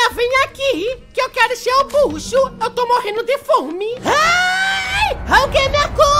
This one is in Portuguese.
vem aqui, que eu quero ser o bucho. Eu tô morrendo de fome. Ai, alguém me acuda!